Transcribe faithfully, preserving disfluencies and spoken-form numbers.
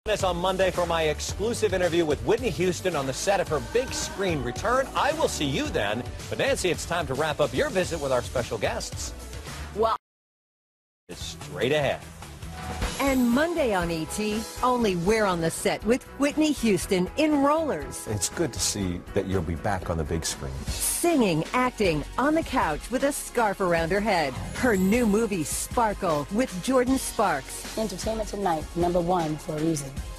This on Monday for my exclusive interview with Whitney Houston on the set of her big screen return. I will see you then. But Nancy, it's time to wrap up your visit with our special guests. Well, it's straight ahead. And Monday on E T, only we're on the set with Whitney Houston in Rollers. It's good to see that you'll be back on the big screen. Singing, acting, on the couch with a scarf around her head. Her new movie, Sparkle, with Jordan Sparks. Entertainment Tonight, number one for a reason.